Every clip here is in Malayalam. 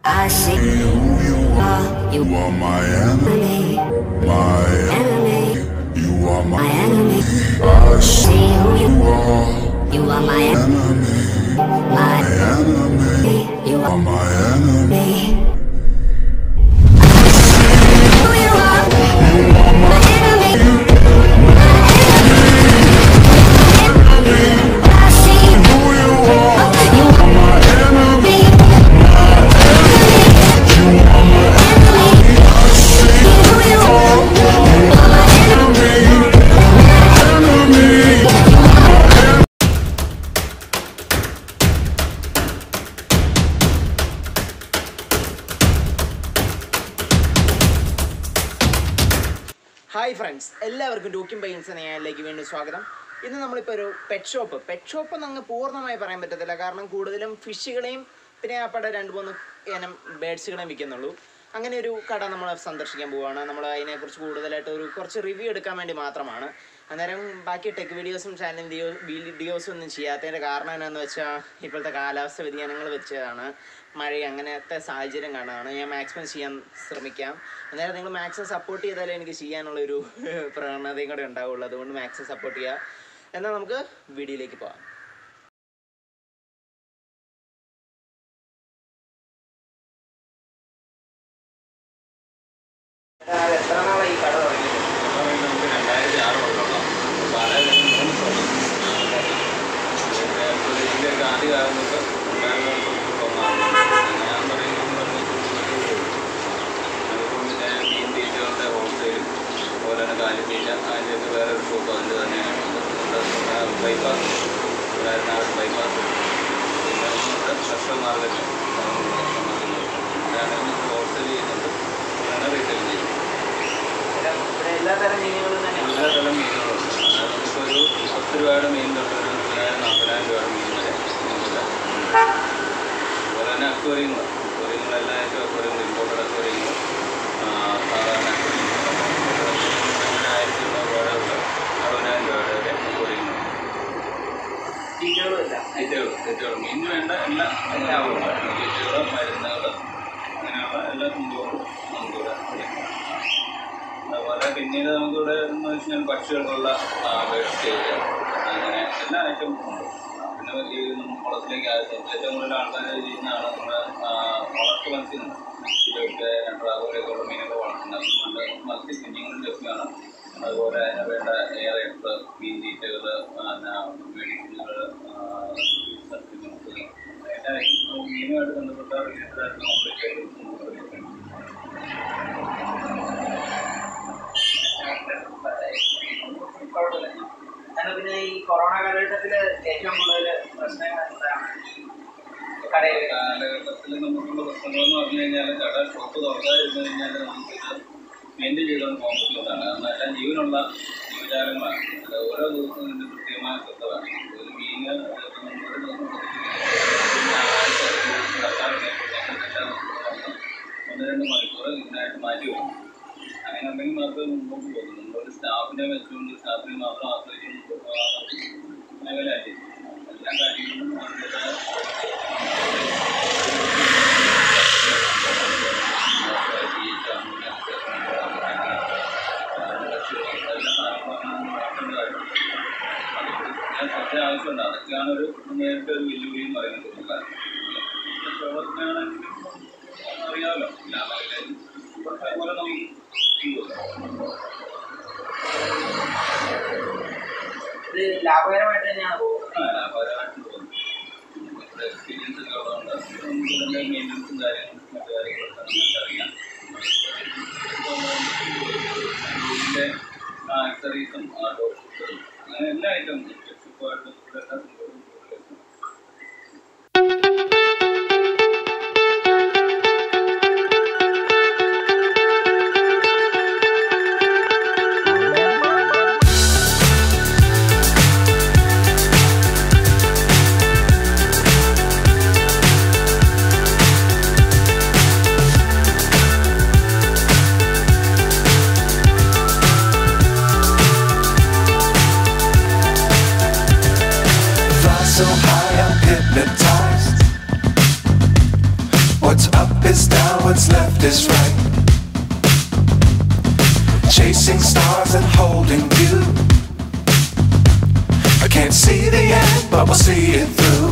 I see who you are. You are my enemy. My enemy. You are my enemy. I see who you are. You are my enemy. My enemy. You are my enemy. Hi friends, എല്ലാവർക്കും ടൂക്കിംഗ് പൈൻസ് എന്ന ചാനലിലേക്ക് വീണ്ടും സ്വാഗതം. ഇന്ന് നമ്മളിപ്പോൾ ഒരു പെറ്റ് ഷോപ്പ് എന്നങ്ങ് പൂർണ്ണമായി പറയാൻ പറ്റത്തില്ല. കാരണം കൂടുതലും ഫിഷുകളെയും പിന്നെ അപ്പടെ 2-3 ഇനം ബേഡ്സുകളെയും വിൽക്കുന്നുള്ളൂ. അങ്ങനെ ഒരു കട നമ്മൾ സന്ദർശിക്കാൻ പോവുകയാണ്. നമ്മൾ അതിനെക്കുറിച്ച് കൂടുതലായിട്ട് കുറച്ച് റിവ്യൂ എടുക്കാൻ വേണ്ടി മാത്രമാണ്. അന്നേരം ബാക്കി ടെക് വീഡിയോസും ചാനൽ വീഡിയോസും ഒന്നും ചെയ്യാത്തതിൻ്റെ കാരണം എന്താണെന്ന് വെച്ചാൽ ഇപ്പോഴത്തെ കാലാവസ്ഥ വ്യതിയാനങ്ങൾ വെച്ചതാണ്. മഴ അങ്ങനത്തെ സാഹചര്യം കാണുകയാണ്. ഞാൻ മാക്സിമം ചെയ്യാൻ ശ്രമിക്കാം. അന്നേരം നിങ്ങൾ മാക്സിമം സപ്പോർട്ട് ചെയ്താലേ എനിക്ക് ചെയ്യാനുള്ളൊരു പ്രവണതയും കൂടെ ഉണ്ടാവുള്ളൂ. അതുകൊണ്ട് മാക്സിമം സപ്പോർട്ട് ചെയ്യുക. എന്നാൽ നമുക്ക് വീഡിയോയിലേക്ക് പോകാം. എത്ര നാളായി ഈ കട തുടങ്ങിയത്? നമുക്ക് 2006 കൊള്ളണം. ഇതിൻ്റെയൊക്കെ ആദ്യ കാലം തൊട്ട് ഞാൻ പറയുന്നത് അതുപോലെ മീൻ തീറ്റകളുടെ ഹോൾസെയിലും അതുപോലെ തന്നെ കാലിത്തീറ്റ അതിൻ്റെയൊക്കെ വേറൊരു ഷോപ്പ് അതിൻ്റെ തന്നെയാണ്. ബൈപ്പാസ് ബൈപ്പാസ് കർഷക മാർക്കറ്റ് ഹോൾസെയിൽ ചെയ്യുന്നുണ്ട്, റീറ്റെയിൽ ചെയ്യുന്നത്. എല്ലാതരം മീനുകളും മീനുകളുണ്ട്. അതായത് നമുക്കിപ്പോൾ ഒരു 10 രൂപയുടെ മീൻ തൊട്ട് ഒരു 40,000 രൂപയുടെ മീൻ വരെ നമുക്കില്ല. അതുപോലെ തന്നെ അക്വേറിയങ്ങളെല്ലാം ആയിട്ടും അക്വേറിയങ്ങൾ, ഇമ്പോർട്ടഡ് അക്വേറിയങ്ങൾ, സാധാരണ 1,200 രൂപ 60,000 രൂപയുടെ വരെ അക്വേറിയങ്ങൾ. തീറ്റകളും മീനിന് വേണ്ട എല്ലാം തീറ്റകളും മരുന്നുകൾ അങ്ങനെയുള്ള എല്ലാ സംഭവങ്ങളും നമുക്കിവിടെ ലഭ്യമാണ്. അതുപോലെ പിന്നീട് നമുക്കിവിടെ എന്ന് വെച്ച് കഴിഞ്ഞാൽ പക്ഷികൾക്കുള്ള ബേഡ് സ്റ്റേജ് അങ്ങനെ എല്ലാ ഐറ്റവും ഉണ്ട്. പിന്നെ വലിയ കുളത്തിലേക്ക് ഏറ്റവും കൂടുതൽ ആൾക്കാർ ചെയ്യുന്നതാണ് നമ്മുടെ വളർത്തു മത്സ്യം. ഇതൊക്കെ അതുപോലെയൊക്കെയുള്ള മീനൊക്കെ വളർത്തുന്നത് നമ്മുടെ മത്സ്യ കുഞ്ഞുങ്ങളും ലഭ്യമാണ്. അതുപോലെ അതിന് വേണ്ട എയറേറ്റർ, മീൻ തീറ്റകൾ, മെഡിസിനുകൾ, സപ്ലിമെൻറ്റ്സ് എല്ലാ മീനുമായിട്ട് ബന്ധപ്പെട്ട റിലേറ്റഡ് ആയിട്ടുള്ള കംപ്ലീറ്റ് പിന്നെ ഈ കൊറോണ കാലഘട്ടത്തിൽ ഏറ്റവും കൂടുതൽ പ്രശ്നങ്ങൾ എന്താണ്? കാലഘട്ടത്തിൽ നമുക്കുള്ള പ്രശ്നങ്ങളെന്ന് പറഞ്ഞു കഴിഞ്ഞാൽ കട ഷോപ്പ് തുറക്കാതിരുന്നു കഴിഞ്ഞാൽ നമുക്കിത് മെയിൻറ്റെയിൻ ചെയ്തുകൊണ്ട് പോകാൻ പറ്റുന്നതാണ്. കാരണം എല്ലാം ജീവനുള്ള ജീവജാലങ്ങളാണ്. അത് ഓരോ ദിവസവും ഇതിൻ്റെ കൃത്യമായ ശ്രദ്ധ വേണം. ഒരു മീന് ഒരു ദിവസം കടക്കാറുണ്ടെങ്കിൽ 1-2 മണിക്കൂർ ഇതിനായിട്ട് മാറ്റി വരും. അങ്ങനെ ഉണ്ടെങ്കിൽ മാത്രമേ മുമ്പോട്ട് പോകുന്നു. നമ്മളൊരു സ്റ്റാഫിനെ വെച്ചുകൊണ്ട് സ്റ്റാഫിനെ മാത്രം ആശ്രയിച്ച് മുമ്പോട്ട് പോകാൻ മേഖലയായി എല്ലാ കാര്യങ്ങളും ശ്രദ്ധ ആവശ്യമുണ്ട്. അതൊക്കെയാണ് നേരിട്ട് ഒരു വെല്ലുവിളി എന്ന് പറയുന്നത്. പ്രവർത്തനമാണെങ്കിലും അറിയാമല്ലോ, എല്ലാ മേഖലയിലും പോലെ നമുക്ക് ഇത് ലാഭകരമായിട്ട് തന്നെയാണ് ലാഭകരമായിട്ട് പോകുന്നത്. നമ്മുടെ എക്സ്പീരിയൻസ് ഒക്കെ ഉള്ളതുകൊണ്ട് നമുക്ക് ഇതിൻ്റെ മെയിൻ്റനൻസും കാര്യങ്ങളും മറ്റു കാര്യങ്ങളൊക്കെ നമുക്ക് അറിയാം. ഇതിൻ്റെ ആക്സറീസും ഡോക്ടറും അങ്ങനെ എല്ലാ ഐറ്റവും ഷിപ്പായിട്ട് എല്ലാ സംഭവവും What's up is down, what's left is right. Chasing stars and holding you. I can't see the end, but we'll see it through.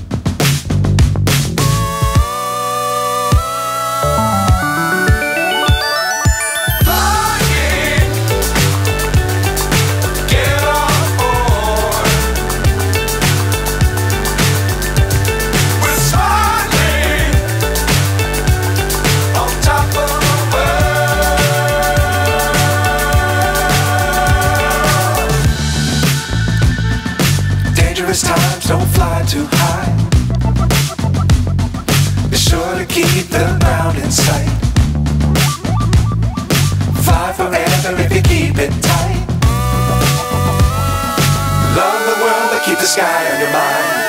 Times don't fly too high. Be sure to keep the ground in sight. Fly forever if you keep it tight. Love the world but keep the sky on your mind.